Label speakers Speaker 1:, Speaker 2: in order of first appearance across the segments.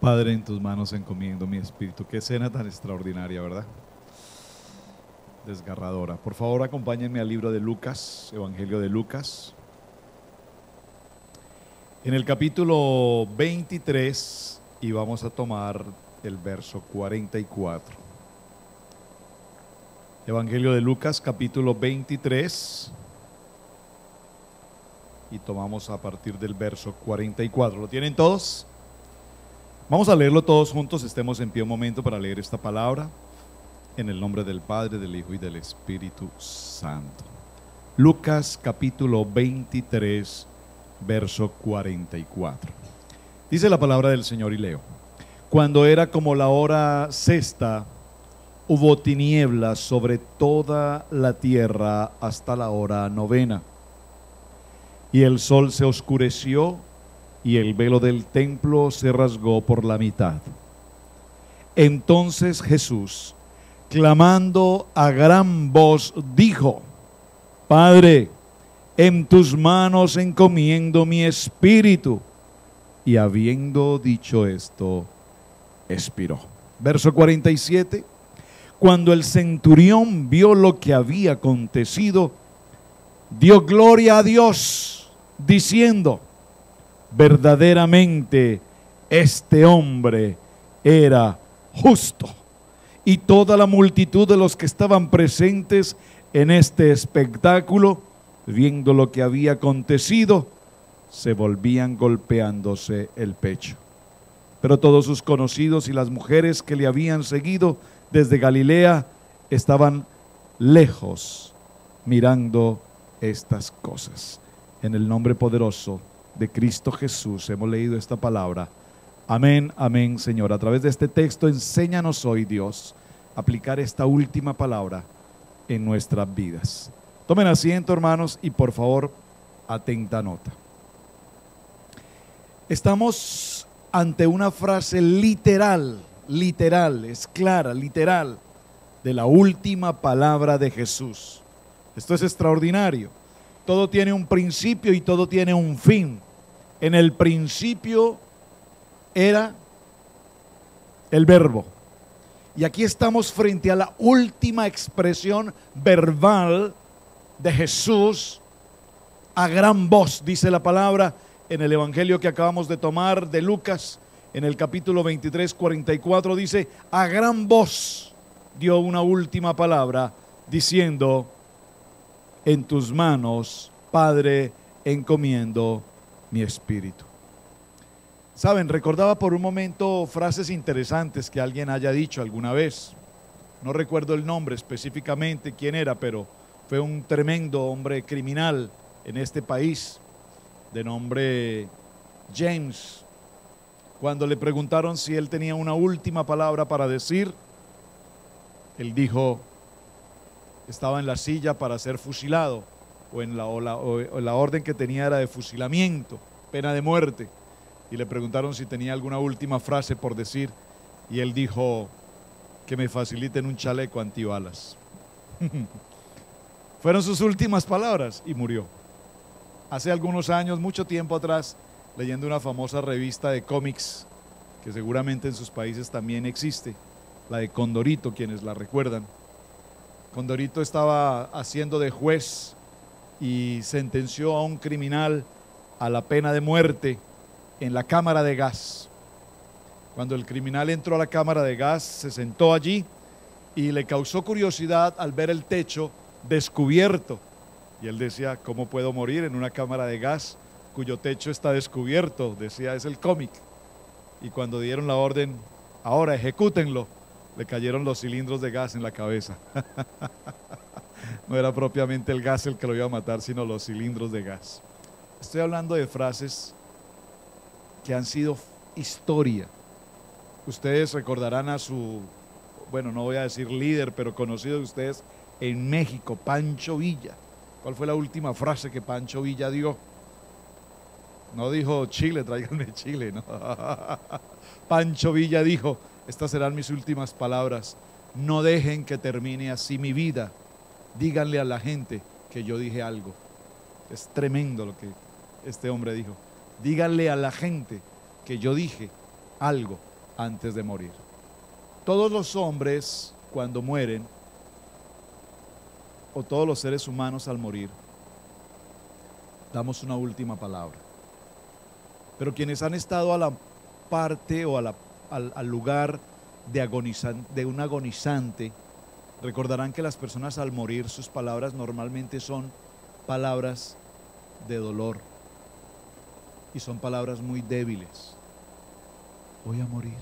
Speaker 1: Padre, en tus manos encomiendo mi espíritu. Qué escena tan extraordinaria, ¿verdad? Desgarradora. Por favor, acompáñenme al libro de Lucas, Evangelio de Lucas. En el capítulo 23 y vamos a tomar el verso 44. Evangelio de Lucas, capítulo 23 y tomamos a partir del verso 44. ¿Lo tienen todos? Vamos a leerlo todos juntos, estemos en pie un momento para leer esta palabra, en el nombre del Padre, del Hijo y del Espíritu Santo. Lucas capítulo 23, verso 44. Dice la palabra del Señor y leo: Cuando era como la hora sexta, hubo tinieblas sobre toda la tierra hasta la hora novena. Y el sol se oscureció y el velo del templo se rasgó por la mitad. Entonces Jesús, clamando a gran voz, dijo: Padre, en tus manos encomiendo mi espíritu. Y habiendo dicho esto, expiró. Verso 47. Cuando el centurión vio lo que había acontecido, dio gloria a Dios, diciendo: verdaderamente este hombre era justo. Y toda la multitud de los que estaban presentes en este espectáculo, viendo lo que había acontecido, se volvían golpeándose el pecho. Pero todos sus conocidos y las mujeres que le habían seguido desde Galilea estaban lejos mirando estas cosas. En el nombre poderoso de Cristo Jesús hemos leído esta palabra. Amén, amén, Señor. A través de este texto, enséñanos hoy, Dios, a aplicar esta última palabra en nuestras vidas. Tomen asiento, hermanos, y por favor, atenta nota. Estamos ante una frase literal, es clara, literal, de la última palabra de Jesús. Esto es extraordinario. Todo tiene un principio y todo tiene un fin. En el principio era el verbo. Y aquí estamos frente a la última expresión verbal de Jesús a gran voz, dice la palabra en el evangelio que acabamos de tomar de Lucas, en el capítulo 23, 44, dice: a gran voz dio una última palabra, diciendo: en tus manos, Padre, encomiendo mi espíritu. Saben, recordaba por un momento frases interesantes que alguien haya dicho alguna vez. No recuerdo el nombre específicamente quién era, pero fue un tremendo hombre criminal en este país, de nombre James. Cuando le preguntaron si él tenía una última palabra para decir, él dijo: estaba en la silla para ser fusilado, o la orden que tenía era de fusilamiento, pena de muerte, y le preguntaron si tenía alguna última frase por decir, y él dijo: que me faciliten un chaleco antibalas. Fueron sus últimas palabras y murió. Hace algunos años, mucho tiempo atrás, leyendo una famosa revista de cómics, que seguramente en sus países también existe, la de Condorito, quienes la recuerdan. Condorito estaba haciendo de juez y sentenció a un criminal a la pena de muerte en la cámara de gas. Cuando el criminal entró a la cámara de gas, se sentó allí y le causó curiosidad al ver el techo descubierto. Y él decía: ¿cómo puedo morir en una cámara de gas cuyo techo está descubierto? Decía, es el cómic. Y cuando dieron la orden: ahora ejecútenlo, le cayeron los cilindros de gas en la cabeza. No era propiamente el gas el que lo iba a matar, sino los cilindros de gas. Estoy hablando de frases que han sido historia. Ustedes recordarán a su, bueno, no voy a decir líder, pero conocido de ustedes en México, Pancho Villa. ¿Cuál fue la última frase que Pancho Villa dio? No dijo: Chile, tráiganme Chile, no. Pancho Villa dijo: estas serán mis últimas palabras. No dejen que termine así mi vida. Díganle a la gente que yo dije algo. Es tremendo lo que este hombre dijo. Díganle a la gente que yo dije algo antes de morir. Todos los hombres cuando mueren, o todos los seres humanos al morir, damos una última palabra. Pero quienes han estado a la parte o al lugar de un agonizante, recordarán que las personas al morir, sus palabras normalmente son palabras de dolor y son palabras muy débiles. Voy a morir,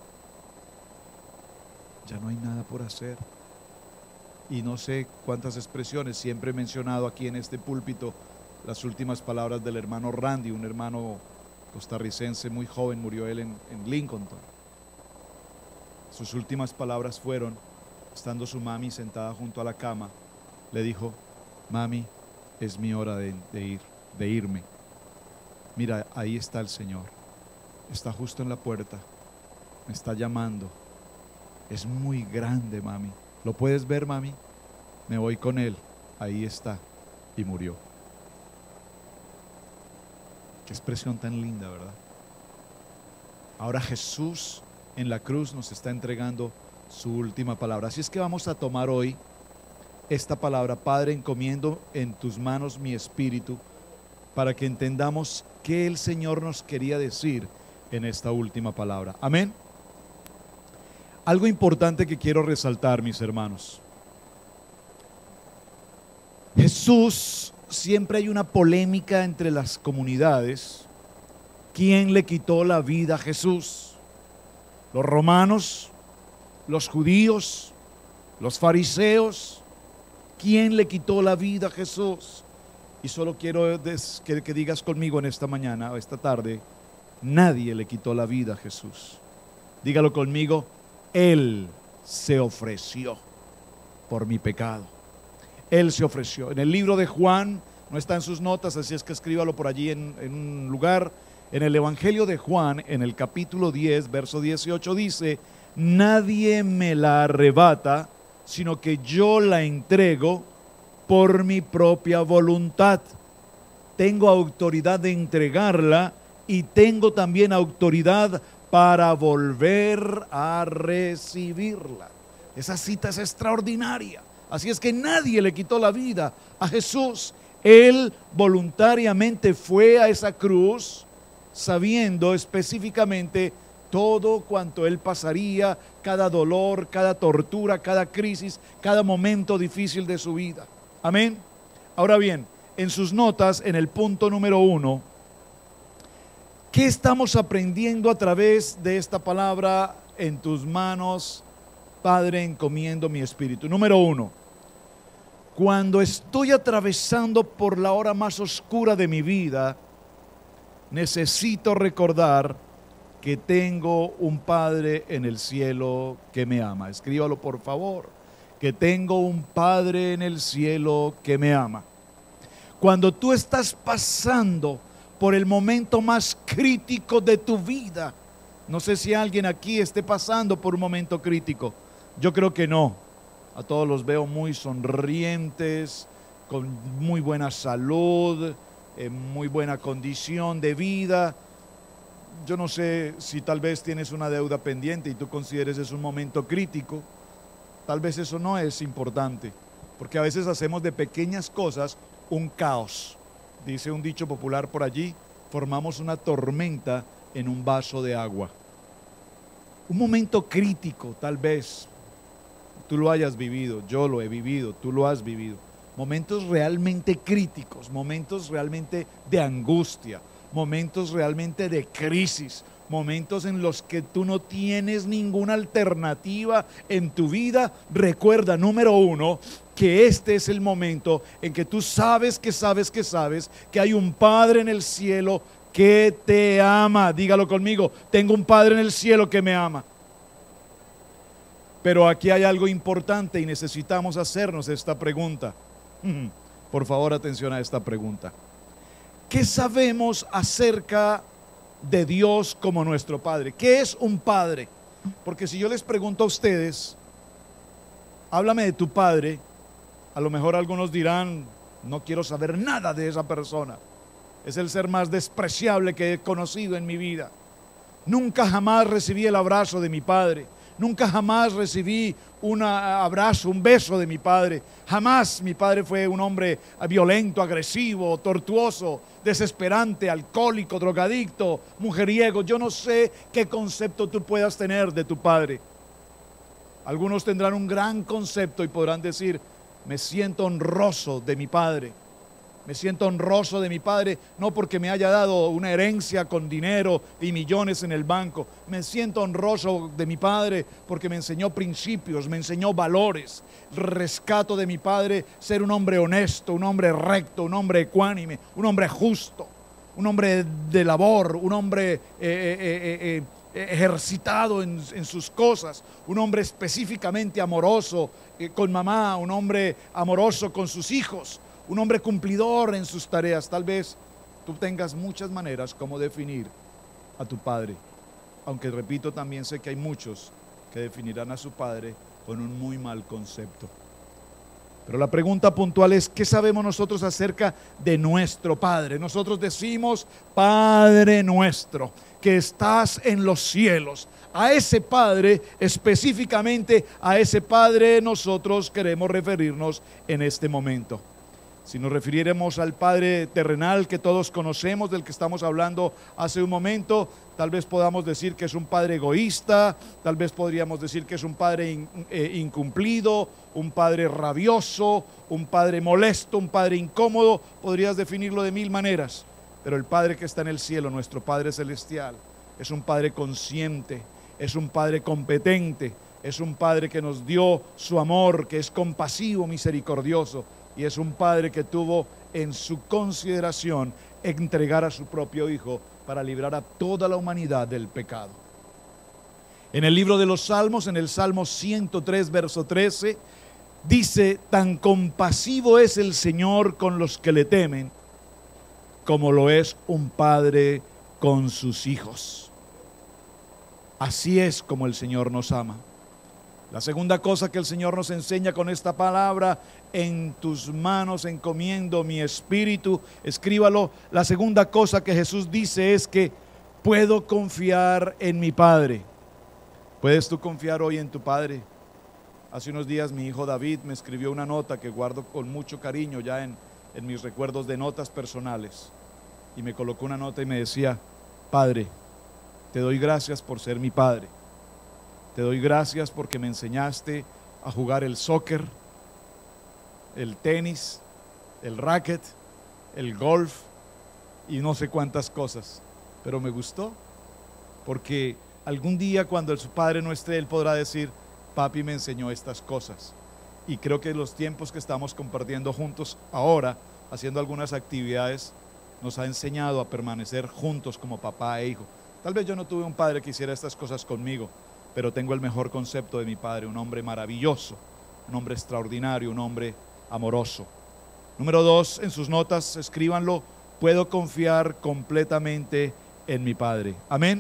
Speaker 1: ya no hay nada por hacer. Y no sé cuántas expresiones, siempre he mencionado aquí en este púlpito las últimas palabras del hermano Randy, un hermano costarricense muy joven, murió él en Lincolnton. Sus últimas palabras fueron, estando su mami sentada junto a la cama, le dijo: mami, es mi hora de irme. Mira, ahí está el Señor, está justo en la puerta, me está llamando, es muy grande, mami. ¿Lo puedes ver, mami? Me voy con él. Ahí está. Y murió. Qué expresión tan linda, ¿verdad? Ahora Jesús en la cruz nos está entregando su última palabra. Así es que vamos a tomar hoy esta palabra: Padre, encomiendo en tus manos mi espíritu, para que entendamos qué el Señor nos quería decir en esta última palabra. Amén. Algo importante que quiero resaltar, mis hermanos. Jesús, siempre hay una polémica entre las comunidades. ¿Quién le quitó la vida a Jesús? ¿Los romanos? ¿Los judíos? ¿Los fariseos? ¿Quién le quitó la vida a Jesús? Y solo quiero que digas conmigo en esta mañana o esta tarde: nadie le quitó la vida a Jesús. Dígalo conmigo: Él se ofreció por mi pecado. Él se ofreció. En el libro de Juan, no está en sus notas, así es que escríbalo por allí en un lugar. En el Evangelio de Juan, en el capítulo 10, verso 18 dice: nadie me la arrebata, sino que yo la entrego por mi propia voluntad. Tengo autoridad de entregarla y tengo también autoridad para volver a recibirla. Esa cita es extraordinaria. Así es que nadie le quitó la vida a Jesús. Él voluntariamente fue a esa cruz, sabiendo específicamente todo cuanto él pasaría, cada dolor, cada tortura, cada crisis, cada momento difícil de su vida. Amén. Ahora bien, en sus notas, en el punto número 1, ¿qué estamos aprendiendo a través de esta palabra? En tus manos, Padre, encomiendo mi espíritu. Número 1, cuando estoy atravesando por la hora más oscura de mi vida, necesito recordar que tengo un Padre en el cielo que me ama. Escríbalo, por favor: que tengo un Padre en el cielo que me ama. Cuando tú estás pasando por el momento más crítico de tu vida, no sé si alguien aquí esté pasando por un momento crítico. Yo creo que no. A todos los veo muy sonrientes, con muy buena salud, muy buena condición de vida. Yo no sé si tal vez tienes una deuda pendiente y tú consideres es un momento crítico. Tal vez eso no es importante, porque a veces hacemos de pequeñas cosas un caos. Dice un dicho popular por allí: formamos una tormenta en un vaso de agua. Un momento crítico, tal vez tú lo hayas vivido, yo lo he vivido, tú lo has vivido. Momentos realmente críticos, momentos realmente de angustia, momentos realmente de crisis, momentos en los que tú no tienes ninguna alternativa en tu vida. Recuerda, número 1, que este es el momento en que tú sabes que hay un Padre en el cielo que te ama. Dígalo conmigo: tengo un Padre en el cielo que me ama. Pero aquí hay algo importante y necesitamos hacernos esta pregunta. Por favor, atención a esta pregunta. ¿Qué sabemos acerca de Dios como nuestro Padre? ¿Qué es un padre? Porque si yo les pregunto a ustedes: háblame de tu padre, a lo mejor algunos dirán: no quiero saber nada de esa persona, es el ser más despreciable que he conocido en mi vida. Nunca jamás recibí el abrazo de mi padre. Nunca jamás recibí un abrazo, un beso de mi padre. Jamás mi padre fue un hombre violento, agresivo, tortuoso, desesperante, alcohólico, drogadicto, mujeriego. Yo no sé qué concepto tú puedas tener de tu padre. Algunos tendrán un gran concepto y podrán decir: me siento honroso de mi padre. Me siento honroso de mi padre, no porque me haya dado una herencia con dinero y millones en el banco. Me siento honroso de mi padre porque me enseñó principios, me enseñó valores. Rescato de mi padre ser un hombre honesto, un hombre recto, un hombre ecuánime, un hombre justo, un hombre de labor, un hombre ejercitado en sus cosas, un hombre específicamente amoroso con mamá, un hombre amoroso con sus hijos, un hombre cumplidor en sus tareas. Tal vez tú tengas muchas maneras como definir a tu padre, aunque repito, también sé que hay muchos que definirán a su padre con un muy mal concepto. Pero la pregunta puntual es: ¿qué sabemos nosotros acerca de nuestro Padre? Nosotros decimos: Padre nuestro, que estás en los cielos. A ese Padre, específicamente a ese Padre, nosotros queremos referirnos en este momento. Si nos refiriéramos al Padre terrenal que todos conocemos, del que estamos hablando hace un momento, tal vez podamos decir que es un Padre egoísta, tal vez podríamos decir que es un Padre incumplido, un Padre rabioso, un Padre molesto, un Padre incómodo. Podrías definirlo de mil maneras, pero el Padre que está en el cielo, nuestro Padre celestial, es un Padre consciente, es un Padre competente, es un Padre que nos dio su amor, que es compasivo, misericordioso. Y es un Padre que tuvo en su consideración entregar a su propio Hijo para librar a toda la humanidad del pecado. En el libro de los Salmos, en el Salmo 103, verso 13, dice: tan compasivo es el Señor con los que le temen, como lo es un padre con sus hijos. Así es como el Señor nos ama. La segunda cosa que el Señor nos enseña con esta palabra: en tus manos encomiendo mi espíritu. Escríbalo. La segunda cosa que Jesús dice es que puedo confiar en mi Padre. ¿Puedes tú confiar hoy en tu Padre? Hace unos días mi hijo David me escribió una nota que guardo con mucho cariño ya en mis recuerdos de notas personales, y me colocó una nota y me decía: Padre, te doy gracias por ser mi Padre. Te doy gracias porque me enseñaste a jugar el soccer, el tenis, el racket, el golf y no sé cuántas cosas. Pero me gustó, porque algún día cuando su padre no esté, él podrá decir: papi me enseñó estas cosas. Y creo que los tiempos que estamos compartiendo juntos ahora, haciendo algunas actividades, nos ha enseñado a permanecer juntos como papá e hijo. Tal vez yo no tuve un padre que hiciera estas cosas conmigo, pero tengo el mejor concepto de mi padre: un hombre maravilloso, un hombre extraordinario, un hombre amoroso. Número 2, en sus notas escríbanlo: puedo confiar completamente en mi Padre. Amén.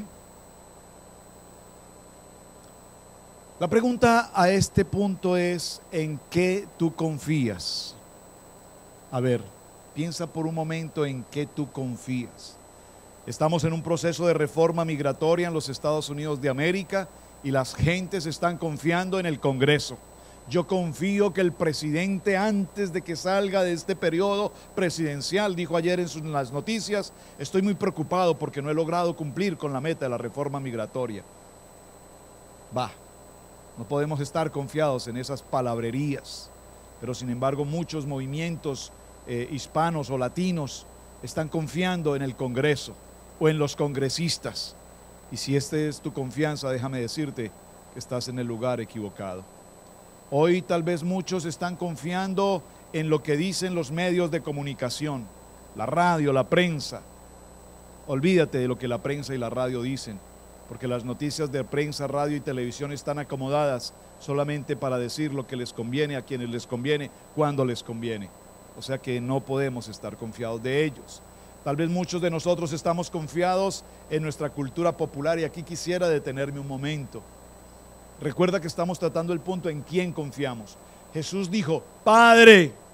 Speaker 1: La pregunta a este punto es: ¿en qué tú confías? A ver, piensa por un momento en qué tú confías. Estamos en un proceso de reforma migratoria en los Estados Unidos de América y las gentes están confiando en el Congreso. Yo confío que el presidente, antes de que salga de este periodo presidencial, dijo ayer en las noticias: estoy muy preocupado porque no he logrado cumplir con la meta de la reforma migratoria. No podemos estar confiados en esas palabrerías, pero sin embargo muchos movimientos hispanos o latinos están confiando en el Congreso o en los congresistas. Y si esta es tu confianza, déjame decirte que estás en el lugar equivocado. Hoy tal vez muchos están confiando en lo que dicen los medios de comunicación, la radio, la prensa. Olvídate de lo que la prensa y la radio dicen, porque las noticias de prensa, radio y televisión están acomodadas solamente para decir lo que les conviene, a quienes les conviene, cuando les conviene. O sea que no podemos estar confiados de ellos. Tal vez muchos de nosotros estamos confiados en nuestra cultura popular, y aquí quisiera detenerme un momento. Recuerda que estamos tratando el punto en quién confiamos. Jesús dijo: Padre,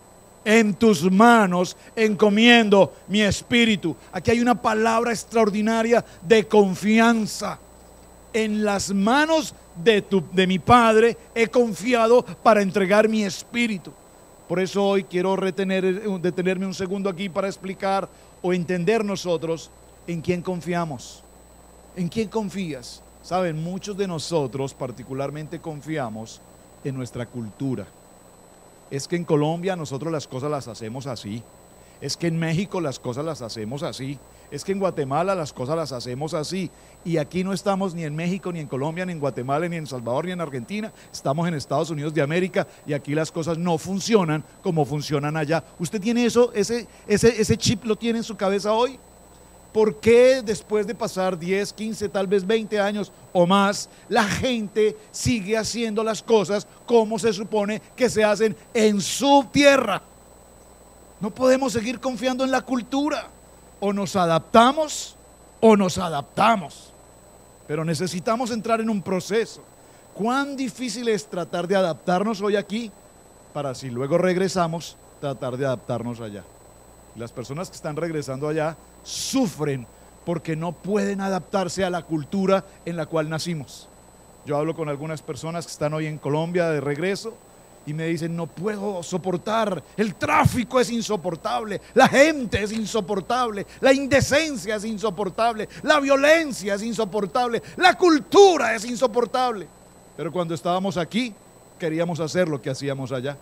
Speaker 1: En tus manos encomiendo mi espíritu. Aquí hay una palabra extraordinaria de confianza. En las manos de mi Padre he confiado para entregar mi espíritu. Por eso hoy quiero detenerme un segundo aquí para explicar o entender nosotros en quién confiamos. ¿En quién confías? Saben, muchos de nosotros particularmente confiamos en nuestra cultura. Es que en Colombia nosotros las cosas las hacemos así. Es que en México las cosas las hacemos así. Es que en Guatemala las cosas las hacemos así. Y aquí no estamos ni en México, ni en Colombia, ni en Guatemala, ni en El Salvador, ni en Argentina. Estamos en Estados Unidos de América y aquí las cosas no funcionan como funcionan allá. ¿Usted tiene eso, ese chip lo tiene en su cabeza hoy? ¿Por qué después de pasar 10, 15, tal vez 20 años o más, la gente sigue haciendo las cosas como se supone que se hacen en su tierra? No podemos seguir confiando en la cultura. O nos adaptamos o nos adaptamos. Pero necesitamos entrar en un proceso. ¿Cuán difícil es tratar de adaptarnos hoy aquí para si luego regresamos, tratar de adaptarnos allá? Las personas que están regresando allá sufren porque no pueden adaptarse a la cultura en la cual nacimos. Yo hablo con algunas personas que están hoy en Colombia de regreso y me dicen: no puedo soportar, el tráfico es insoportable, la gente es insoportable, la indecencia es insoportable, la violencia es insoportable, la cultura es insoportable. Pero cuando estábamos aquí, queríamos hacer lo que hacíamos allá.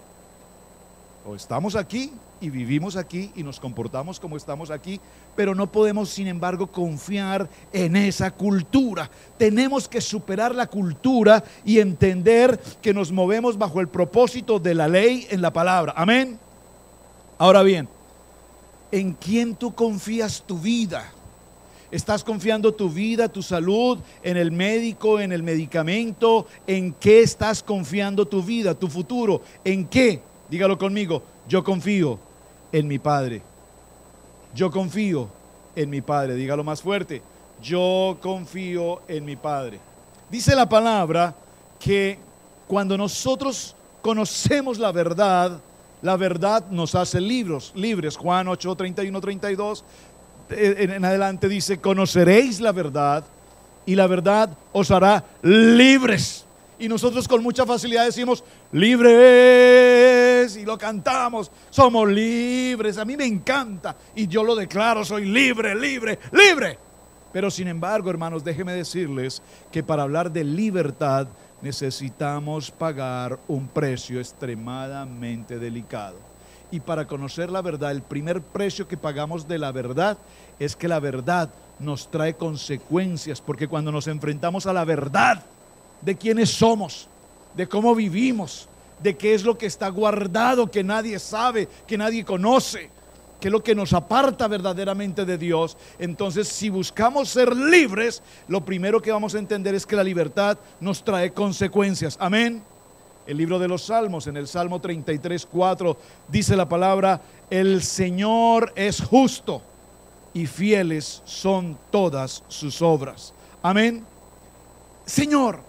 Speaker 1: O estamos aquí y vivimos aquí y nos comportamos como estamos aquí, pero no podemos, sin embargo, confiar en esa cultura. Tenemos que superar la cultura y entender que nos movemos bajo el propósito de la ley en la palabra. Amén. Ahora bien, ¿en quién tú confías tu vida? ¿Estás confiando tu vida, tu salud, en el médico, en el medicamento? ¿En qué estás confiando tu vida, tu futuro? ¿En qué? Dígalo conmigo: yo confío en mi Padre. Yo confío en mi Padre. Dígalo más fuerte: yo confío en mi Padre. Dice la palabra que cuando nosotros conocemos la verdad nos hace libres. Juan 8, 31, 32 en adelante dice: conoceréis la verdad y la verdad os hará libres. Y nosotros con mucha facilidad decimos: libres, y lo cantamos, somos libres. A mí me encanta y yo lo declaro: soy libre, libre, libre. Pero sin embargo, hermanos, déjenme decirles que para hablar de libertad necesitamos pagar un precio extremadamente delicado. Y para conocer la verdad, el primer precio que pagamos de la verdad es que la verdad nos trae consecuencias, porque cuando nos enfrentamos a la verdad de quiénes somos, de cómo vivimos, de qué es lo que está guardado, que nadie sabe, que nadie conoce, qué es lo que nos aparta verdaderamente de Dios, entonces si buscamos ser libres, lo primero que vamos a entender es que la libertad nos trae consecuencias. Amén. El libro de los Salmos, en el Salmo 33, 4, dice la palabra: el Señor es justo y fieles son todas sus obras. Amén. Señor,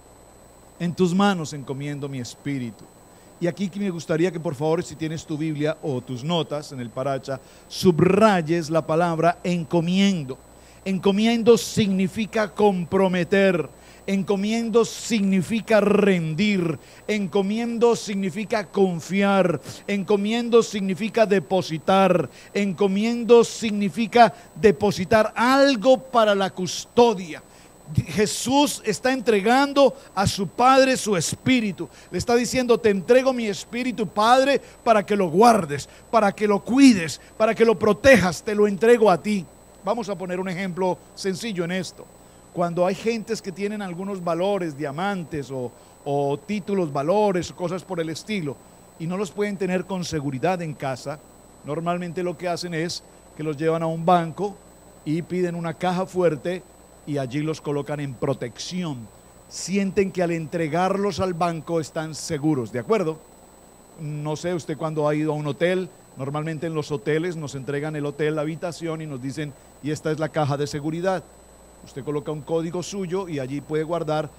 Speaker 1: en tus manos encomiendo mi espíritu. Y aquí me gustaría que por favor, si tienes tu Biblia o tus notas en el paracha, subrayes la palabra encomiendo. Encomiendo significa comprometer. Encomiendo significa rendir. Encomiendo significa confiar. Encomiendo significa depositar. Encomiendo significa depositar algo para la custodia. Jesús está entregando a su Padre su espíritu. Le está diciendo: te entrego mi espíritu, Padre, para que lo guardes, para que lo cuides, para que lo protejas. Te lo entrego a ti. Vamos a poner un ejemplo sencillo en esto. Cuando hay gentes que tienen algunos valores, diamantes o títulos, valores o cosas por el estilo, y no los pueden tener con seguridad en casa, normalmente lo que hacen es que los llevan a un banco y piden una caja fuerte y allí los colocan en protección. Sienten que al entregarlos al banco están seguros, ¿de acuerdo? No sé, usted cuando ha ido a un hotel, normalmente en los hoteles nos entregan el hotel, la habitación, y nos dicen: y esta es la caja de seguridad. Usted coloca un código suyo y allí puede guardar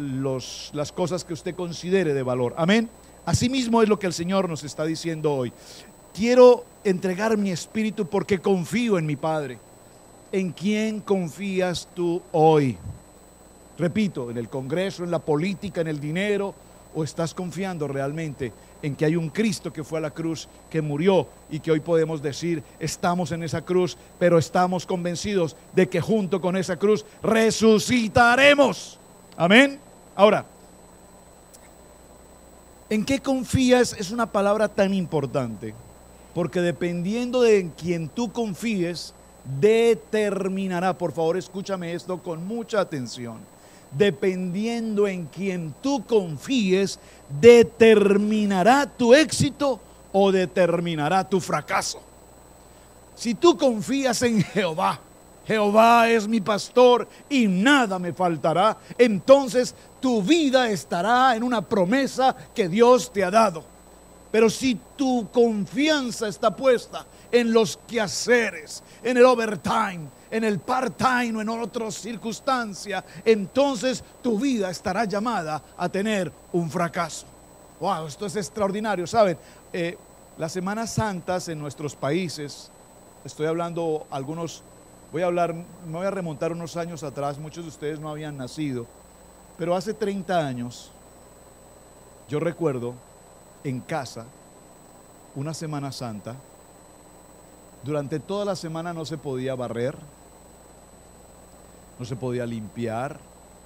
Speaker 1: las cosas que usted considere de valor. Amén. Asimismo es lo que el Señor nos está diciendo hoy. quiero entregar mi espíritu porque confío en mi Padre. ¿En quién confías tú hoy? Repito, ¿en el Congreso, en la política, en el dinero? ¿O estás confiando realmente en que hay un Cristo que fue a la cruz, que murió y que hoy podemos decir, estamos en esa cruz, pero estamos convencidos de que junto con esa cruz resucitaremos? Amén. Ahora, ¿en qué confías? Es una palabra tan importante, porque dependiendo de en quien tú confíes, determinará, por favor escúchame esto con mucha atención, dependiendo en quien tú confíes, determinará tu éxito o determinará tu fracaso. Si tú confías en Jehová, Jehová es mi pastor y nada me faltará, entonces tu vida estará en una promesa que Dios te ha dado. Pero si tu confianza está puesta en los quehaceres, en el overtime, en el part-time o en otras circunstancias, entonces tu vida estará llamada a tener un fracaso. Wow, esto es extraordinario, ¿saben? Las Semanas Santas en nuestros países, estoy hablando algunos, me voy a remontar unos años atrás, muchos de ustedes no habían nacido, pero hace 30 años, yo recuerdo en casa, una Semana Santa, durante toda la semana no se podía barrer, no se podía limpiar,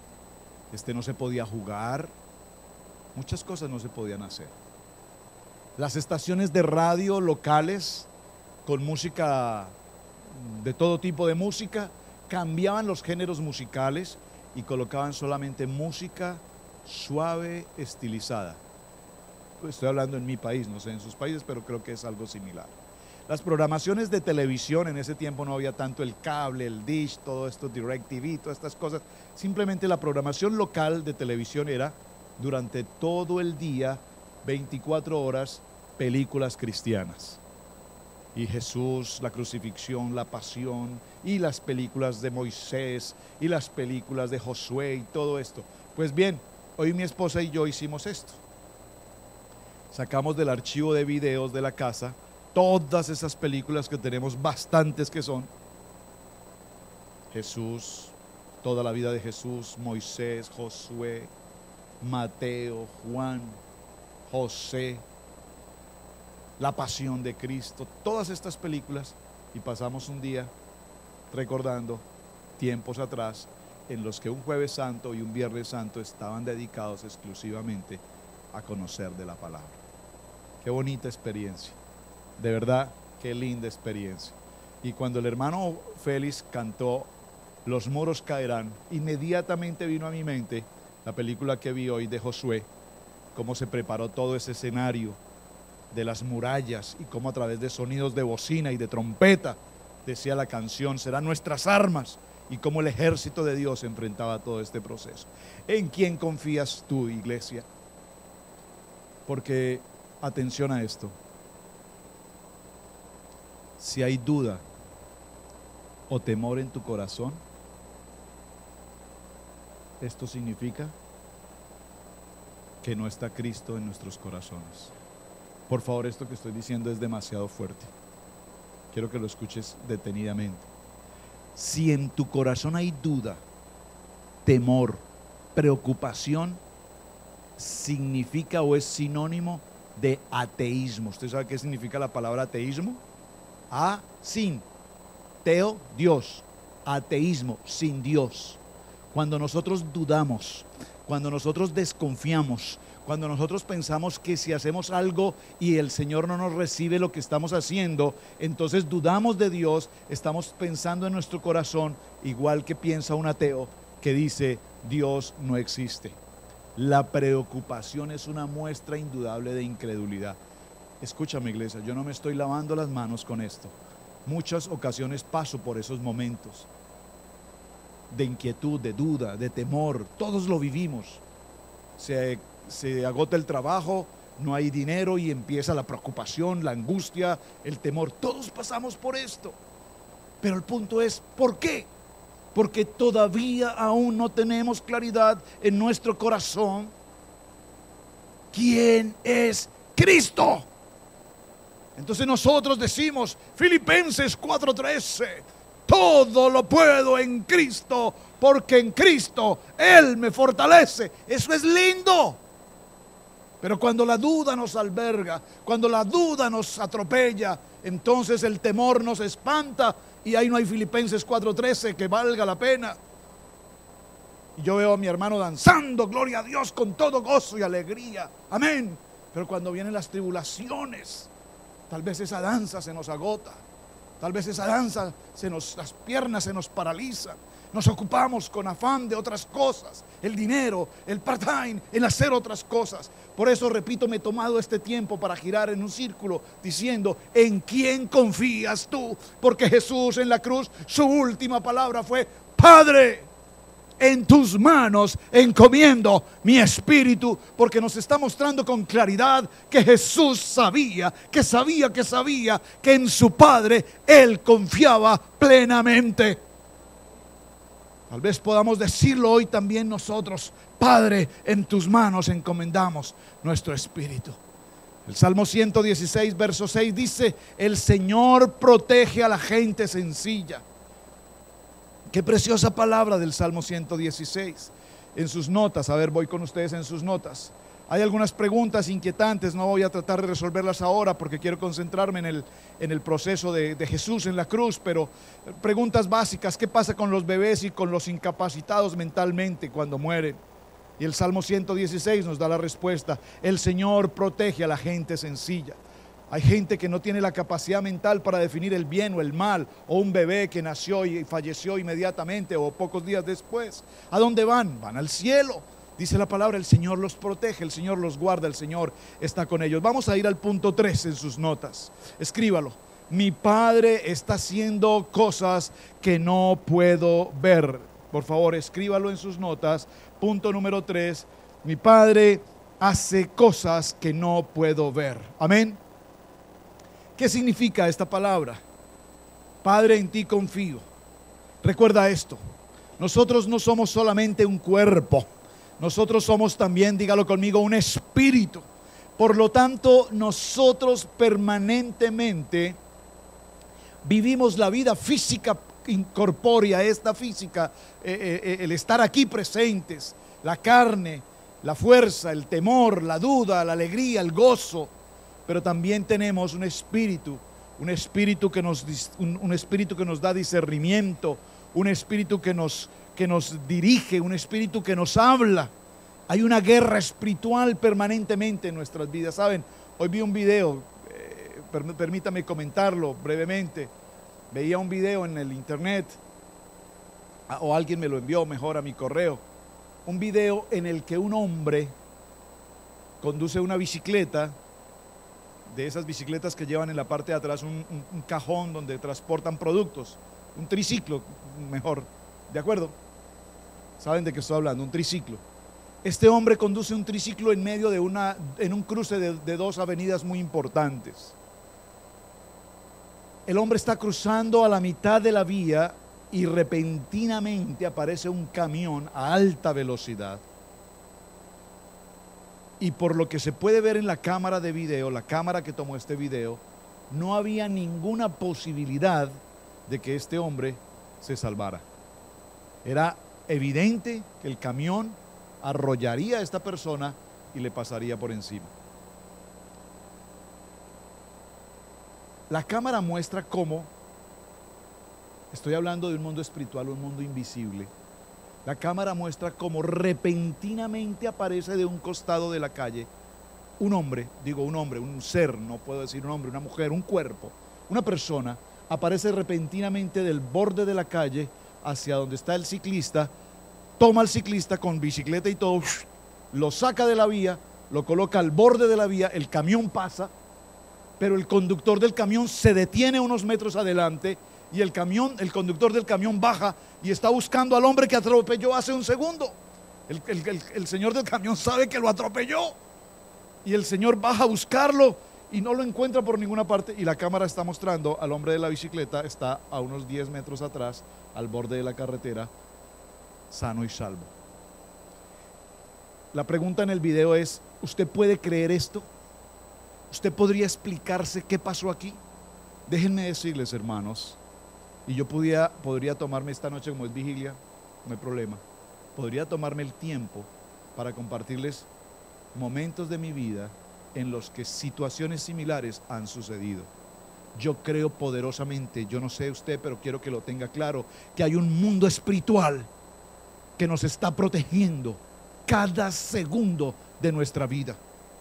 Speaker 1: no se podía jugar, muchas cosas no se podían hacer. Las estaciones de radio locales con música, de todo tipo de música, cambiaban los géneros musicales y colocaban solamente música suave, estilizada. Estoy hablando en mi país, no sé en sus países, pero creo que es algo similar. Las programaciones de televisión, en ese tiempo no había tanto el cable, el dish, todo esto, DirecTV, todas estas cosas. Simplemente la programación local de televisión era durante todo el día, 24 horas, películas cristianas. Y Jesús, la crucifixión, la pasión, y las películas de Moisés, y las películas de Josué, y todo esto. Pues bien, hoy mi esposa y yo hicimos esto. Sacamos del archivo de videos de la casa todas esas películas que tenemos, bastantes que son. Jesús, toda la vida de Jesús, Moisés, Josué, Mateo, Juan, José, la pasión de Cristo, todas estas películas, y pasamos un día recordando tiempos atrás en los que un Jueves Santo y un Viernes Santo estaban dedicados exclusivamente a conocer de la palabra. Qué bonita experiencia, de verdad, qué linda experiencia. Y cuando el hermano Félix cantó Los muros caerán, inmediatamente vino a mi mente la película que vi hoy de Josué, cómo se preparó todo ese escenario de las murallas y cómo a través de sonidos de bocina y de trompeta, decía la canción, serán nuestras armas, y cómo el ejército de Dios enfrentaba todo este proceso. ¿En quién confías tú, iglesia? Porque, atención a esto, si hay duda o temor en tu corazón, esto significa que no está Cristo en nuestros corazones. Por favor, esto que estoy diciendo es demasiado fuerte. Quiero que lo escuches detenidamente. Si en tu corazón hay duda, temor, preocupación, significa o es sinónimo de ateísmo. ¿Usted sabe qué significa la palabra ateísmo? Sin, teo, Dios, ateísmo, sin Dios. Cuando nosotros dudamos, cuando nosotros desconfiamos, cuando nosotros pensamos que si hacemos algo y el Señor no nos recibe lo que estamos haciendo, entonces dudamos de Dios, estamos pensando en nuestro corazón, igual que piensa un ateo que dice Dios no existe. La preocupación es una muestra indudable de incredulidad. Escúchame, iglesia, yo no me estoy lavando las manos con esto. Muchas ocasiones paso por esos momentos de inquietud, de duda, de temor. Todos lo vivimos. Se agota el trabajo, no hay dinero y empieza la preocupación, la angustia, el temor. Todos pasamos por esto. Pero el punto es, ¿por qué? Porque todavía aún no tenemos claridad en nuestro corazón quién es Cristo. Entonces nosotros decimos, Filipenses 4:13, todo lo puedo en Cristo, porque en Cristo Él me fortalece. Eso es lindo. Pero cuando la duda nos alberga, cuando la duda nos atropella, entonces el temor nos espanta y ahí no hay Filipenses 4:13 que valga la pena. Y yo veo a mi hermano danzando, gloria a Dios, con todo gozo y alegría. Amén. Pero cuando vienen las tribulaciones, tal vez esa danza se nos agota. Tal vez esa danza, las piernas se nos paralizan. Nos ocupamos con afán de otras cosas, el dinero, el part-time, en hacer otras cosas. Por eso, repito, me he tomado este tiempo para girar en un círculo diciendo, ¿en quién confías tú? Porque Jesús en la cruz, su última palabra fue, Padre, en tus manos encomiendo mi espíritu, porque nos está mostrando con claridad que Jesús sabía que en su Padre Él confiaba plenamente. Tal vez podamos decirlo hoy también nosotros, Padre, en tus manos encomendamos nuestro espíritu. El Salmo 116, verso 6 dice, el Señor protege a la gente sencilla. Qué preciosa palabra del Salmo 116. En sus notas, a ver, voy con ustedes en sus notas. Hay algunas preguntas inquietantes, no voy a tratar de resolverlas ahora porque quiero concentrarme en el proceso de Jesús en la cruz, pero preguntas básicas, ¿qué pasa con los bebés y con los incapacitados mentalmente cuando mueren? Y el Salmo 116 nos da la respuesta, el Señor protege a la gente sencilla. Hay gente que no tiene la capacidad mental para definir el bien o el mal, o un bebé que nació y falleció inmediatamente o pocos días después. ¿A dónde van? Van al cielo. Dice la palabra, el Señor los protege, el Señor los guarda, el Señor está con ellos. Vamos a ir al punto 3 en sus notas. Escríbalo. Mi Padre está haciendo cosas que no puedo ver. Por favor, escríbalo en sus notas. Punto número 3. Mi Padre hace cosas que no puedo ver. Amén. ¿Qué significa esta palabra? Padre, en ti confío. Recuerda esto. Nosotros no somos solamente un cuerpo. Nosotros somos también, dígalo conmigo, un espíritu. Por lo tanto, nosotros permanentemente vivimos la vida física incorpórea, esta física, el estar aquí presentes, la carne, la fuerza, el temor, la duda, la alegría, el gozo. Pero también tenemos un espíritu que nos da discernimiento, un espíritu que nos dirige, un espíritu que nos habla. Hay una guerra espiritual permanentemente en nuestras vidas. ¿Saben? Hoy vi un video, permítame comentarlo brevemente. Veía un video en el internet, o alguien me lo envió mejor a mi correo. Un video en el que un hombre conduce una bicicleta, de esas bicicletas que llevan en la parte de atrás un cajón donde transportan productos, un triciclo mejor, ¿de acuerdo? ¿Saben de qué estoy hablando? Un triciclo. Este hombre conduce un triciclo en medio en un cruce de dos avenidas muy importantes. El hombre está cruzando a la mitad de la vía y repentinamente aparece un camión a alta velocidad. Y por lo que se puede ver en la cámara de video, la cámara que tomó este video, no había ninguna posibilidad de que este hombre se salvara. Era evidente que el camión arrollaría a esta persona y le pasaría por encima. La cámara muestra cómo, estoy hablando de un mundo espiritual, un mundo invisible. La cámara muestra cómo repentinamente aparece de un costado de la calle un hombre, un ser, no puedo decir un hombre, una mujer, un cuerpo, una persona, aparece repentinamente del borde de la calle hacia donde está el ciclista, toma al ciclista con bicicleta y todo, lo saca de la vía, lo coloca al borde de la vía, el camión pasa, pero el conductor del camión se detiene unos metros adelante y el conductor del camión baja y está buscando al hombre que atropelló hace un segundo. El señor del camión sabe que lo atropelló y el señor baja a buscarlo y no lo encuentra por ninguna parte, y la cámara está mostrando al hombre de la bicicleta, está a unos 10 metros atrás, al borde de la carretera, sano y salvo. La pregunta en el video es, ¿usted puede creer esto? ¿Usted podría explicarse qué pasó aquí? Déjenme decirles, hermanos, y yo podría tomarme esta noche, como es vigilia, no hay problema, podría tomarme el tiempo para compartirles momentos de mi vida en los que situaciones similares han sucedido. Yo creo poderosamente, yo no sé usted, pero quiero que lo tenga claro, que hay un mundo espiritual que nos está protegiendo cada segundo de nuestra vida.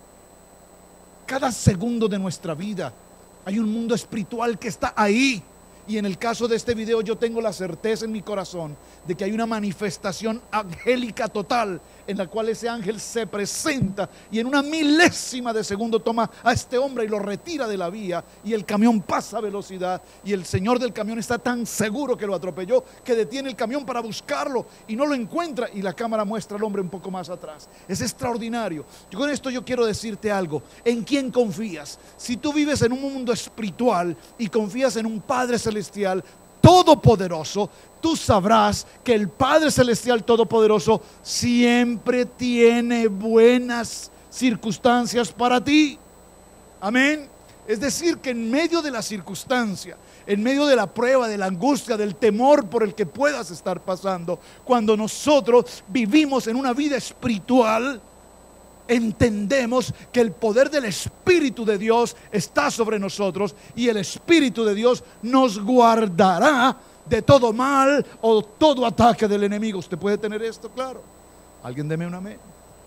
Speaker 1: Cada segundo de nuestra vida hay un mundo espiritual que está ahí. Y en el caso de este video yo tengo la certeza en mi corazón de que hay una manifestación angélica total en la cual ese ángel se presenta y en una milésima de segundo toma a este hombre y lo retira de la vía, y el camión pasa a velocidad y el señor del camión está tan seguro que lo atropelló que detiene el camión para buscarlo y no lo encuentra, y la cámara muestra al hombre un poco más atrás. Es extraordinario. Con esto yo quiero decirte algo: ¿en quién confías? Si tú vives en un mundo espiritual y confías en un Padre Celestial todopoderoso, tú sabrás que el Padre Celestial todopoderoso siempre tiene buenas circunstancias para ti. Amén. Es decir, que en medio de la circunstancia, en medio de la prueba, de la angustia, del temor por el que puedas estar pasando, cuando nosotros vivimos en una vida espiritual, entendemos que el poder del Espíritu de Dios está sobre nosotros, y el Espíritu de Dios nos guardará de todo mal o todo ataque del enemigo. ¿Usted puede tener esto claro? Alguien deme un amén.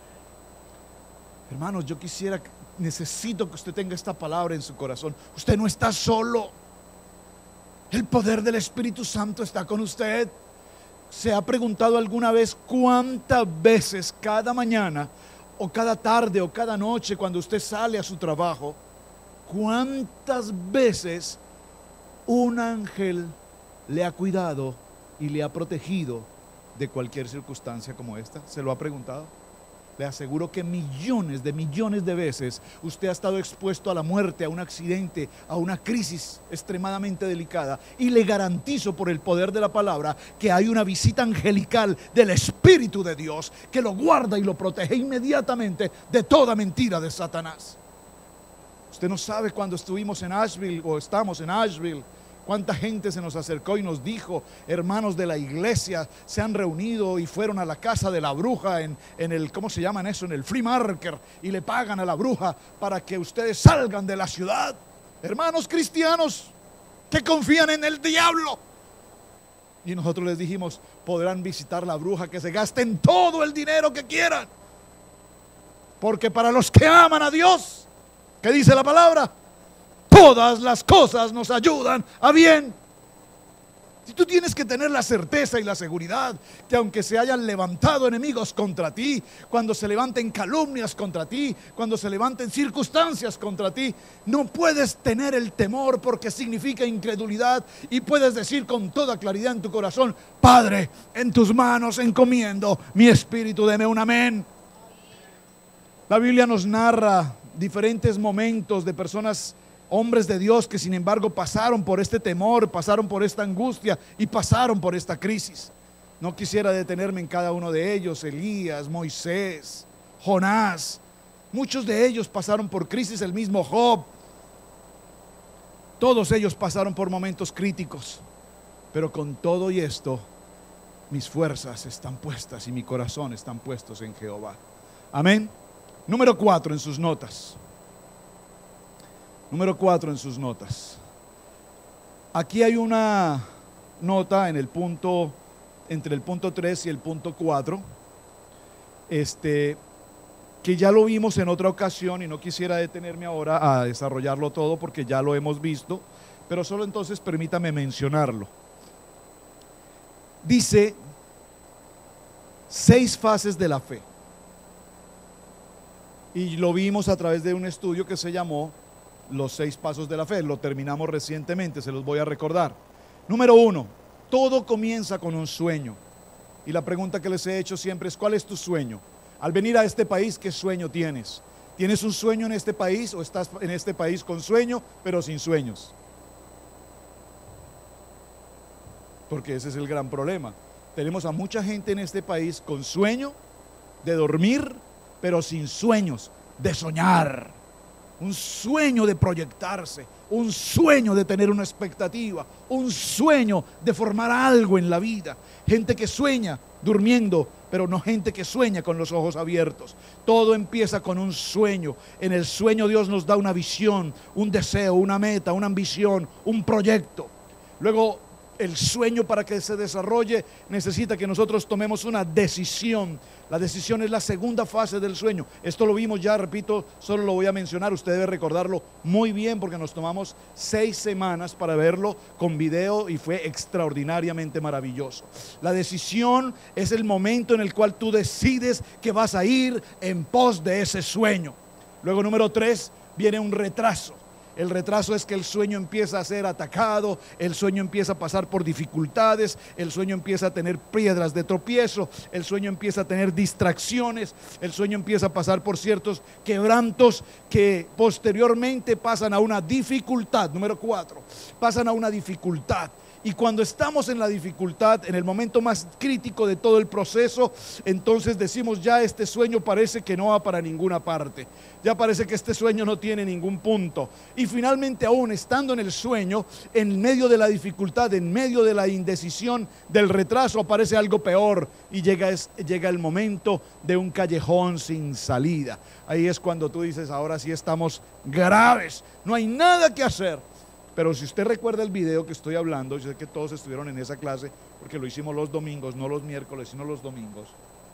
Speaker 1: Hermanos, yo necesito que usted tenga esta palabra en su corazón. Usted no está solo. El poder del Espíritu Santo está con usted. ¿Se ha preguntado alguna vez cuántas veces cada mañana o cada tarde o cada noche, cuando usted sale a su trabajo, cuántas veces un ángel le ha cuidado y le ha protegido de cualquier circunstancia como esta? ¿Se lo ha preguntado? Le aseguro que millones de veces usted ha estado expuesto a la muerte, a un accidente, a una crisis extremadamente delicada, y le garantizo por el poder de la palabra que hay una visita angelical del Espíritu de Dios que lo guarda y lo protege inmediatamente de toda mentira de Satanás. Usted no sabe, cuando estuvimos en Asheville o estamos en Asheville, cuánta gente se nos acercó y nos dijo: hermanos de la iglesia se han reunido y fueron a la casa de la bruja en el, ¿cómo se llaman eso? En el flea market, y le pagan a la bruja para que ustedes salgan de la ciudad. Hermanos cristianos que confían en el diablo. Y nosotros les dijimos: podrán visitar la bruja, que se gasten todo el dinero que quieran, porque para los que aman a Dios, ¿qué dice la palabra? Todas las cosas nos ayudan a bien. Si tú tienes que tener la certeza y la seguridad que aunque se hayan levantado enemigos contra ti, cuando se levanten calumnias contra ti, cuando se levanten circunstancias contra ti, no puedes tener el temor, porque significa incredulidad, y puedes decir con toda claridad en tu corazón: Padre, en tus manos encomiendo mi espíritu. Deme un amén. La Biblia nos narra diferentes momentos de personas, hombres de Dios, que sin embargo pasaron por este temor, pasaron por esta angustia y pasaron por esta crisis. No quisiera detenerme en cada uno de ellos: Elías, Moisés, Jonás. Muchos de ellos pasaron por crisis, el mismo Job. Todos ellos pasaron por momentos críticos. Pero con todo y esto, mis fuerzas están puestas y mi corazón están puestos en Jehová. Amén. Número 4 en sus notas. Número 4 en sus notas. Aquí hay una nota en el punto, entre el punto 3 y el punto 4, que ya lo vimos en otra ocasión y no quisiera detenerme ahora a desarrollarlo todo porque ya lo hemos visto, pero solo entonces permítame mencionarlo. Dice 6 fases de la fe, y lo vimos a través de un estudio que se llamó Los 6 pasos de la fe. Lo terminamos recientemente, se los voy a recordar. Número 1, todo comienza con un sueño. Y la pregunta que les he hecho siempre es: ¿cuál es tu sueño? Al venir a este país, ¿qué sueño tienes? ¿Tienes un sueño en este país, o estás en este país con sueño pero sin sueños? Porque ese es el gran problema. Tenemos a mucha gente en este país con sueño de dormir, pero sin sueños de soñar. un sueño de proyectarse, un sueño de tener una expectativa, un sueño de formar algo en la vida. Gente que sueña durmiendo, pero no gente que sueña con los ojos abiertos. Todo empieza con un sueño. En el sueño Dios nos da una visión, un deseo, una meta, una ambición, un proyecto. Luego, el sueño, para que se desarrolle, necesita que nosotros tomemos una decisión. La decisión es la segunda fase del sueño. Esto lo vimos ya, repito, solo lo voy a mencionar. Usted debe recordarlo muy bien porque nos tomamos 6 semanas para verlo con video y fue extraordinariamente maravilloso. La decisión es el momento en el cual tú decides que vas a ir en pos de ese sueño. Luego, número 3, viene un retraso. El retraso es que el sueño empieza a ser atacado, el sueño empieza a pasar por dificultades, el sueño empieza a tener piedras de tropiezo, el sueño empieza a tener distracciones, el sueño empieza a pasar por ciertos quebrantos que posteriormente pasan a una dificultad. Número 4, pasan a una dificultad. Y cuando estamos en la dificultad, en el momento más crítico de todo el proceso, entonces decimos: ya este sueño parece que no va para ninguna parte, ya parece que este sueño no tiene ningún punto. Y finalmente, aún estando en el sueño, en medio de la dificultad, en medio de la indecisión, del retraso, aparece algo peor y llega el momento de un callejón sin salida. Ahí es cuando tú dices: ahora sí estamos graves, no hay nada que hacer. Pero si usted recuerda el video que estoy hablando, yo sé que todos estuvieron en esa clase porque lo hicimos los domingos, no los miércoles, sino los domingos.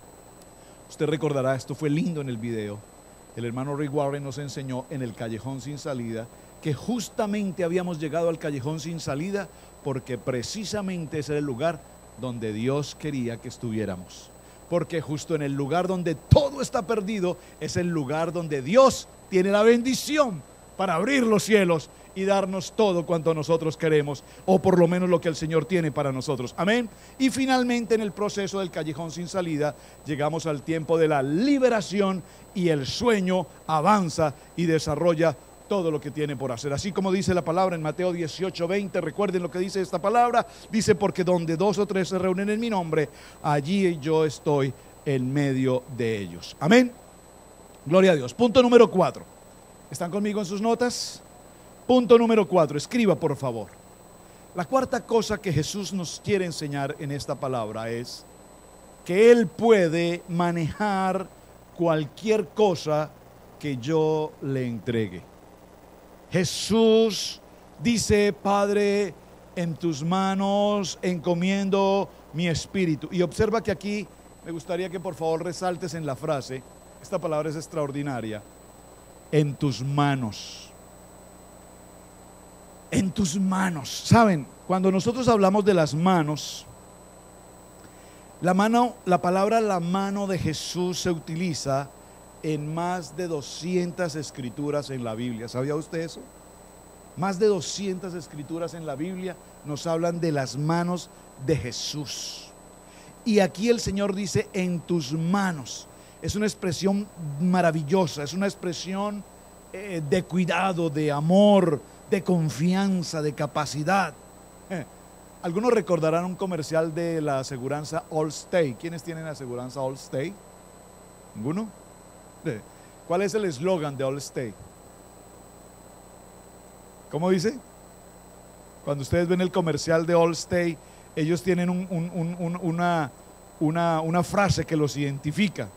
Speaker 1: Usted recordará, esto fue lindo en el video. El hermano Rick Warren nos enseñó en el callejón sin salida que justamente habíamos llegado al callejón sin salida porque precisamente ese era el lugar donde Dios quería que estuviéramos. Porque justo en el lugar donde todo está perdido es el lugar donde Dios tiene la bendición para abrir los cielos y darnos todo cuanto nosotros queremos, o por lo menos lo que el Señor tiene para nosotros. Amén. Y finalmente, en el proceso del callejón sin salida, llegamos al tiempo de la liberación y el sueño avanza y desarrolla todo lo que tiene por hacer. Así como dice la palabra en Mateo 18:20, recuerden lo que dice esta palabra, dice: porque donde 2 o 3 se reúnen en mi nombre, allí yo estoy en medio de ellos. Amén. Gloria a Dios. Punto número 4. ¿Están conmigo en sus notas? Punto número 4, escriba por favor. La cuarta cosa que Jesús nos quiere enseñar en esta palabra es que Él puede manejar cualquier cosa que yo le entregue. Jesús dice: Padre, en tus manos encomiendo mi espíritu. Y observa que aquí me gustaría que por favor resaltes en la frase, esta palabra es extraordinaria: en tus manos. En tus manos. Saben, cuando nosotros hablamos de las manos, la palabra la mano de Jesús se utiliza en más de 200 escrituras en la Biblia. ¿Sabía usted eso? Más de 200 escrituras en la Biblia nos hablan de las manos de Jesús. Y aquí el Señor dice: en tus manos. Es una expresión maravillosa, es una expresión de cuidado, de amor, de confianza, de capacidad. Algunos recordarán un comercial de la aseguranza Allstate. ¿Quiénes tienen la aseguranza Allstate? ¿Ninguno? ¿Cuál es el eslogan de Allstate? ¿Cómo dice? Cuando ustedes ven el comercial de Allstate, ellos tienen una frase que los identifica: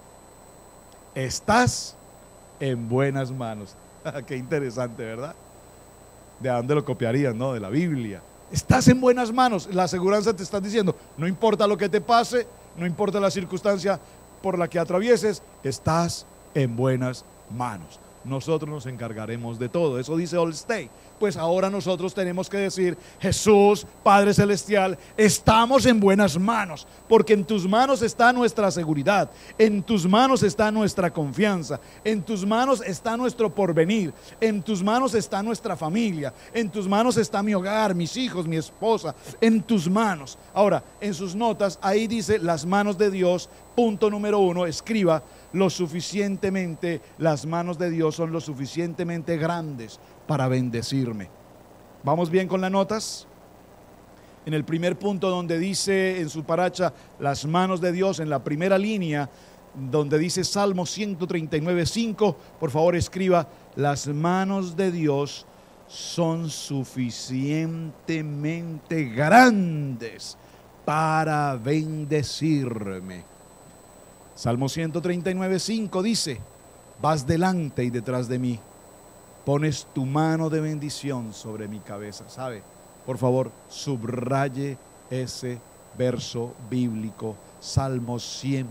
Speaker 1: estás en buenas manos. Qué interesante, ¿verdad? ¿De dónde lo copiarían? No, de la Biblia. Estás en buenas manos. La aseguranza te está diciendo: no importa lo que te pase, no importa la circunstancia por la que atravieses, estás en buenas manos. Nosotros nos encargaremos de todo. Eso dice Allstate. Pues ahora nosotros tenemos que decir: Jesús, Padre Celestial, estamos en buenas manos, porque en tus manos está nuestra seguridad, en tus manos está nuestra confianza, en tus manos está nuestro porvenir, en tus manos está nuestra familia, en tus manos está mi hogar, mis hijos, mi esposa, en tus manos. Ahora, en sus notas, ahí dice las manos de Dios. Punto número 1, escriba: las manos de Dios son lo suficientemente grandes para bendecirme. ¿Vamos bien con las notas? En el primer punto donde dice en su paracha las manos de Dios, en la primera línea donde dice Salmo 139:5, por favor escriba: las manos de Dios son suficientemente grandes para bendecirme. Salmo 139:5 dice: vas delante y detrás de mí, pones tu mano de bendición sobre mi cabeza. ¿Sabe? Por favor, subraye ese verso bíblico, Salmo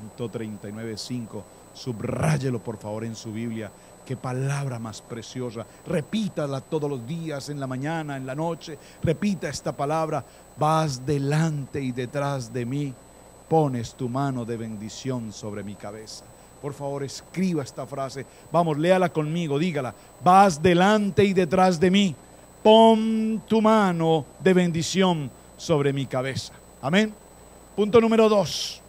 Speaker 1: 139:5. Subráyelo por favor en su Biblia. Qué palabra más preciosa. Repítala todos los días, en la mañana, en la noche. Repita esta palabra: vas delante y detrás de mí, pones tu mano de bendición sobre mi cabeza. Por favor, escriba esta frase. Vamos, léala conmigo, dígala: vas delante y detrás de mí, pon tu mano de bendición sobre mi cabeza. Amén. Punto número 2.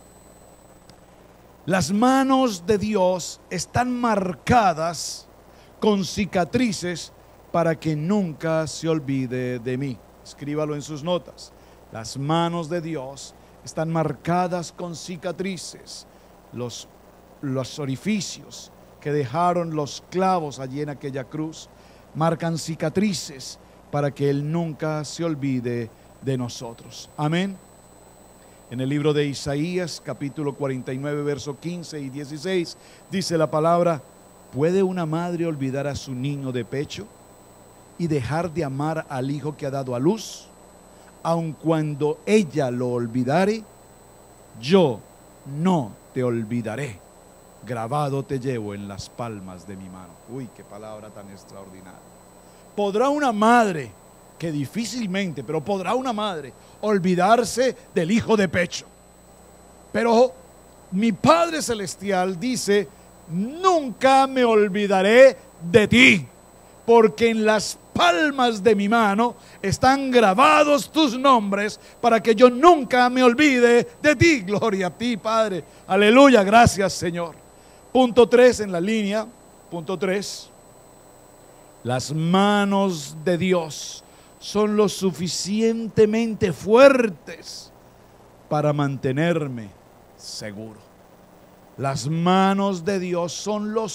Speaker 1: Las manos de Dios están marcadas con cicatrices para que nunca se olvide de mí. Escríbalo en sus notas. Las manos de Dios están marcadas con cicatrices. Los orificios que dejaron los clavos allí en aquella cruz marcan cicatrices para que Él nunca se olvide de nosotros. Amén. En el libro de Isaías, capítulo 49, verso 15 y 16, dice la palabra: ¿puede una madre olvidar a su niño de pecho y dejar de amar al hijo que ha dado a luz? Aun cuando ella lo olvidare, yo no te olvidaré. Grabado te llevo en las palmas de mi mano. Uy, qué palabra tan extraordinaria. ¿Podrá una madre, que difícilmente, pero podrá una madre olvidarse del hijo de pecho? Pero mi Padre Celestial dice: nunca me olvidaré de ti, porque en las palmas de mi mano están grabados tus nombres, para que yo nunca me olvide de ti. Gloria a ti, Padre. Aleluya, gracias, Señor. Punto 3 en la línea. Punto 3. Las manos de Dios son lo suficientemente fuertes para mantenerme seguro. Las manos de Dios son lo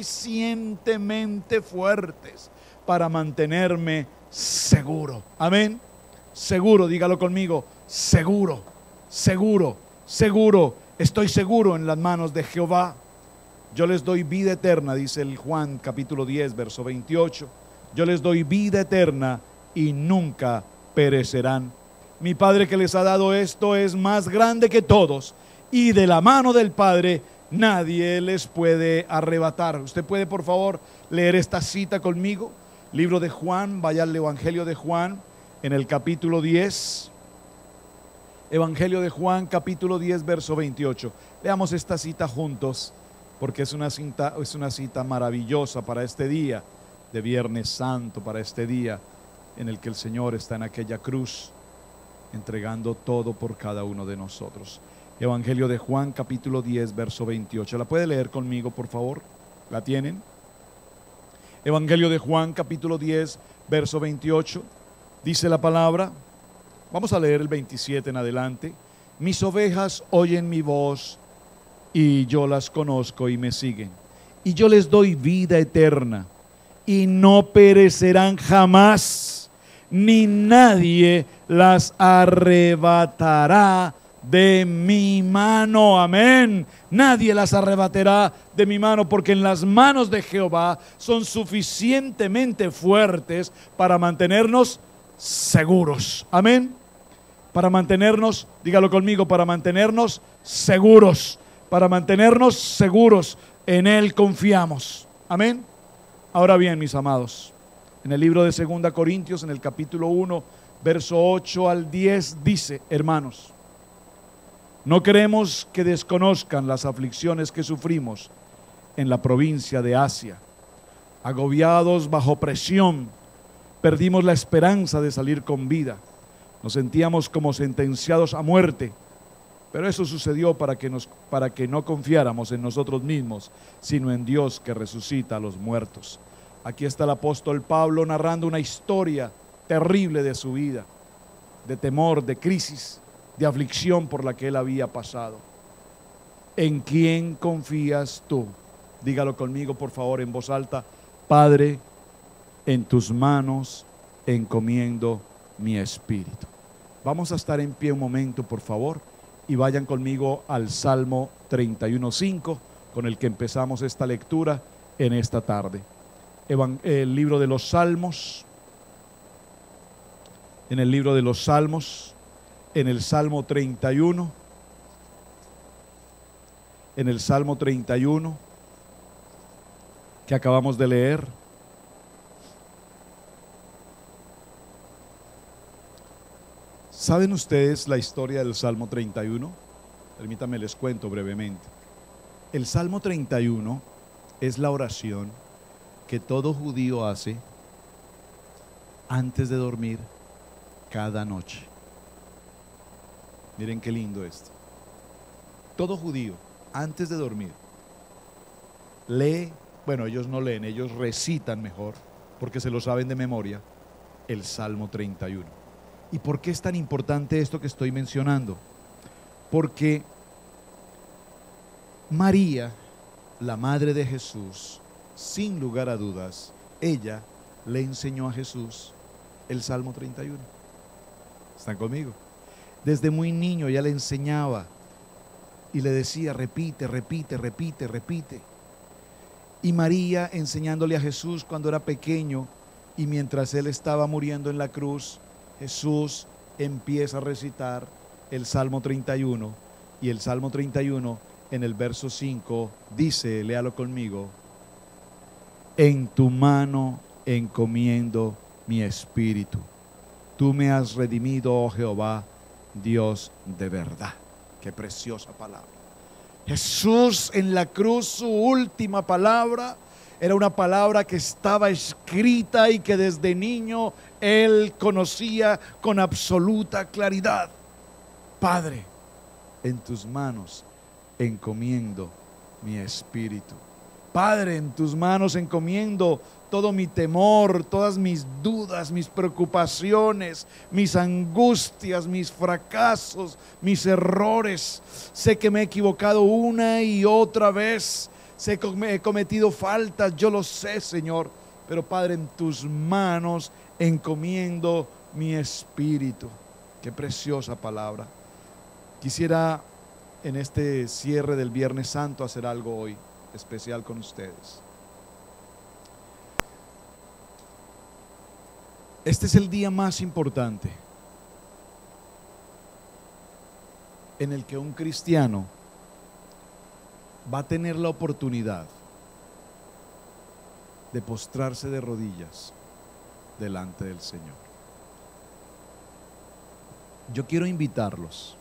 Speaker 1: suficientemente fuertes para mantenerme seguro. Amén. Seguro, dígalo conmigo: seguro, seguro, seguro. Estoy seguro en las manos de Jehová. Yo les doy vida eterna, dice el Juan capítulo 10, verso 28. Yo les doy vida eterna y nunca perecerán. Mi Padre que les ha dado esto es más grande que todos, y de la mano del Padre nadie les puede arrebatar. Usted puede, por favor, leer esta cita conmigo. Libro de Juan, vaya al Evangelio de Juan, en el capítulo 10. Evangelio de Juan, capítulo 10, verso 28. Leamos esta cita juntos, porque es una cita maravillosa para este día de Viernes Santo, para este día en el que el Señor está en aquella cruz entregando todo por cada uno de nosotros. Evangelio de Juan, capítulo 10, verso 28. ¿La puede leer conmigo, por favor? ¿La tienen? Evangelio de Juan, capítulo 10, verso 28. Dice la palabra. Vamos a leer el 27 en adelante. Mis ovejas oyen mi voz, y yo las conozco y me siguen. Y yo les doy vida eterna, y no perecerán jamás, ni nadie las arrebatará de mi mano. Amén. Nadie las arrebatará de mi mano, porque en las manos de Jehová son suficientemente fuertes para mantenernos seguros. Amén. Para mantenernos, dígalo conmigo, para mantenernos seguros. Para mantenernos seguros, en Él confiamos. Amén. Ahora bien, mis amados, en el libro de 2 Corintios, en el capítulo 1, verso 8 al 10, dice: hermanos, no queremos que desconozcan las aflicciones que sufrimos en la provincia de Asia. Agobiados bajo presión, perdimos la esperanza de salir con vida. Nos sentíamos como sentenciados a muerte. Pero eso sucedió para que no confiáramos en nosotros mismos, sino en Dios que resucita a los muertos. Aquí está el apóstol Pablo narrando una historia terrible de su vida, de temor, de crisis, de aflicción por la que él había pasado. ¿En quién confías tú? Dígalo conmigo, por favor, en voz alta. Padre, en tus manos encomiendo mi espíritu. Vamos a estar en pie un momento, por favor, y vayan conmigo al Salmo 31:5, con el que empezamos esta lectura en esta tarde. El libro de los Salmos, en el libro de los Salmos, en el Salmo 31, en el Salmo 31 que acabamos de leer. ¿Saben ustedes la historia del Salmo 31? Permítanme les cuento brevemente. El Salmo 31 es la oración que todo judío hace antes de dormir cada noche. Miren qué lindo esto. Todo judío antes de dormir lee, bueno, ellos no leen, ellos recitan mejor, porque se lo saben de memoria, el Salmo 31. ¿Y por qué es tan importante esto que estoy mencionando? Porque María, la madre de Jesús, sin lugar a dudas, ella le enseñó a Jesús el Salmo 31. ¿Están conmigo? Desde muy niño ella le enseñaba y le decía, repite, repite, repite, repite. Y María enseñándole a Jesús cuando era pequeño, y mientras él estaba muriendo en la cruz, Jesús empieza a recitar el Salmo 31, y el Salmo 31 en el verso 5 dice, léalo conmigo: en tu mano encomiendo mi espíritu, tú me has redimido, oh Jehová, Dios de verdad. Qué preciosa palabra. Jesús en la cruz, su última palabra era una palabra que estaba escrita y que desde niño él conocía con absoluta claridad. Padre, en tus manos encomiendo mi espíritu. Padre, en tus manos encomiendo todo mi temor, todas mis dudas, mis preocupaciones, mis angustias, mis fracasos, mis errores. Sé que me he equivocado una y otra vez. Sé que he cometido faltas, yo lo sé, Señor. Pero Padre, en tus manos encomiendo mi espíritu. Qué preciosa palabra. Quisiera en este cierre del Viernes Santo hacer algo hoy especial con ustedes. Este es el día más importante en el que un cristiano va a tener la oportunidad de postrarse de rodillas delante del Señor. Yo quiero invitarlos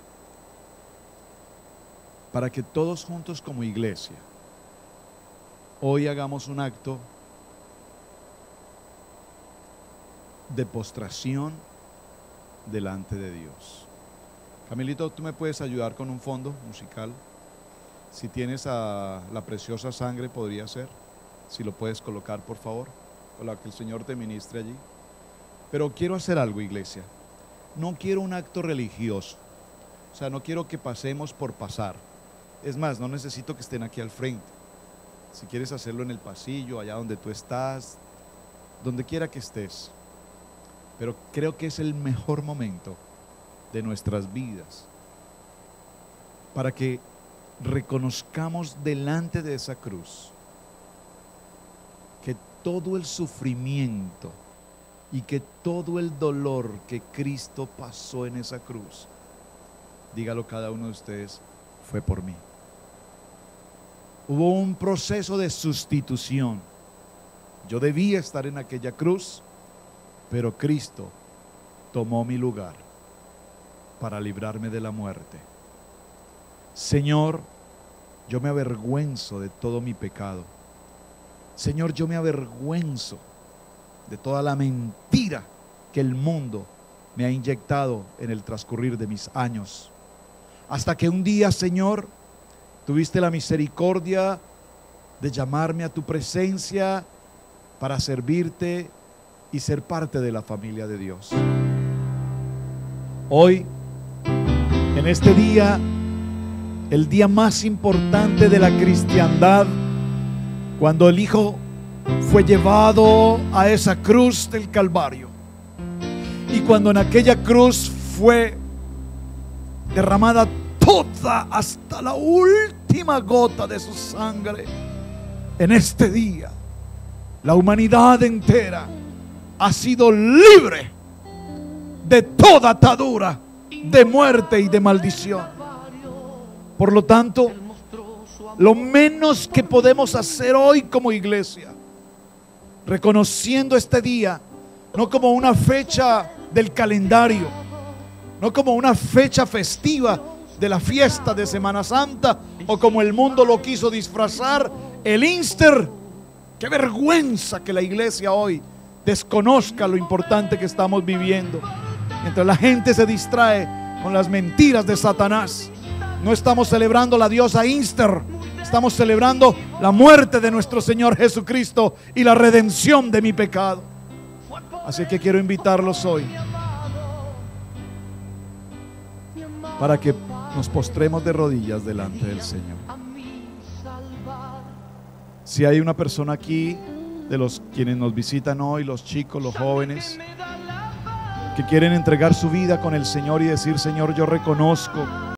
Speaker 1: para que todos juntos como iglesia hoy hagamos un acto de postración delante de Dios. Camilito, ¿tú me puedes ayudar con un fondo musical? Si tienes a La Preciosa Sangre, podría ser. Si lo puedes colocar, por favor, para que el Señor te ministre allí. Pero quiero hacer algo, iglesia. No quiero un acto religioso. O sea, no quiero que pasemos por pasar. Es más, no necesito que estén aquí al frente. Si quieres hacerlo en el pasillo, allá donde tú estás, donde quiera que estés. Pero creo que es el mejor momento de nuestras vidas para que reconozcamos delante de esa cruz que todo el sufrimiento y que todo el dolor que Cristo pasó en esa cruz, dígalo cada uno de ustedes, fue por mí. Hubo un proceso de sustitución. Yo debía estar en aquella cruz, pero Cristo tomó mi lugar para librarme de la muerte. Señor, yo me avergüenzo de todo mi pecado. Señor, yo me avergüenzo de toda la mentira que el mundo me ha inyectado en el transcurrir de mis años. Hasta que un día, Señor, tuviste la misericordia de llamarme a tu presencia para servirte y ser parte de la familia de Dios. Hoy, en este día, el día más importante de la cristiandad, cuando el Hijo fue llevado a esa cruz del Calvario, y cuando en aquella cruz fue derramada toda hasta la última gota de su sangre. En este día la humanidad entera ha sido libre de toda atadura de muerte y de maldición. Por lo tanto, lo menos que podemos hacer hoy como iglesia, reconociendo este día no como una fecha del calendario, no como una fecha festiva de la fiesta de Semana Santa, o como el mundo lo quiso disfrazar, el Easter. Qué vergüenza que la iglesia hoy desconozca lo importante que estamos viviendo. Mientras la gente se distrae con las mentiras de Satanás, no estamos celebrando la diosa Easter, estamos celebrando la muerte de nuestro Señor Jesucristo y la redención de mi pecado. Así que quiero invitarlos hoy para que nos postremos de rodillas delante del Señor. Si hay una persona aquí, de los quienes nos visitan hoy, los chicos, los jóvenes, que quieren entregar su vida con el Señor y decir: Señor, yo reconozco